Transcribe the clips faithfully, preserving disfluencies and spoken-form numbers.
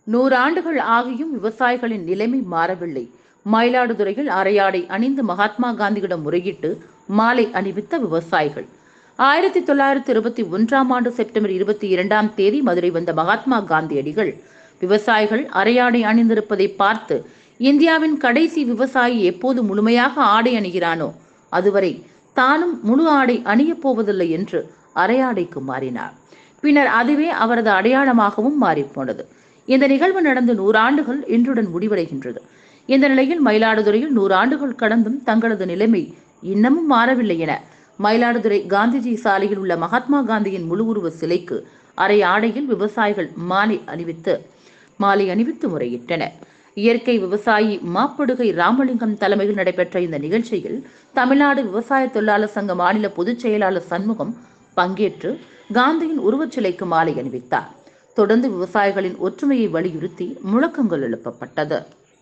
நூறு ஆண்டுகள் ஆகியும் விவசாயிகளின் நிலைமை மாறவில்லை. மயிலாடுதுறையில் அரையாடை அணிந்து மகாத்மா காந்தியிடம் முறையிட்டு மாலை அணிவித்த விவசாயிகள். ஆயிரத்தி தொள்ளாயிரத்தி இருபத்தி ஒன்றாம் ஆண்டு செப்டம்பர் இருபத்தி இரண்டாம் தேதி மதுரை வந்த மகாத்மா காந்தியடிகள் விவசாயிகள் அரையாடை அணிந்திருப்பதை பார்த்து, இந்தியாவின் கடைசி விவசாயி எப்போது முழுமையாக ஆடை அணிகிறானோ அதுவரை தானும் முழு ஆடை அணியப் போவதில்லை என்று அரையாடைக்கு மாறினார். பின்னர் அதுவே அவரது அடையாளமாகவும் மாறிப்போனது. இந்த நிகழ்வு நடந்து நூறாண்டுகள் இன்றுடன் முடிவடைகின்றது. இந்த நிலையில் மயிலாடுதுறையில் நூறாண்டுகள் கடந்தும் தங்களது நிலைமை இன்னமும் மாறவில்லை என மயிலாடுதுறை காந்திஜி சாலையில் உள்ள மகாத்மா காந்தியின் முழு உருவ சிலைக்கு அரை ஆடையில் விவசாயிகள் மாலை அணிவித்து மாலை அணிவித்து முறையிட்டனர். இயற்கை விவசாயி மாப்படுகை ராமலிங்கம் தலைமையில் நடைபெற்ற இந்த நிகழ்ச்சியில் தமிழ்நாடு விவசாய தொழிலாளர் சங்க மாநில பொதுச் செயலாளர் சண்முகம் பங்கேற்று காந்தியின் உருவச்சிலைக்கு மாலை அணிவித்தார். தொடர்ந்து விவசாயிகளின் ஒற்றுமையை வலியுறுத்தி முழக்கங்கள் எழுப்பப்பட்டது.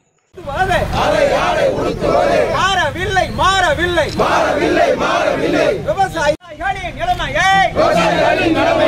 மாறவில்லை மாறவில்லை மாறவில்லை மாறவில்லை விவசாயிகளின் நிலைமையை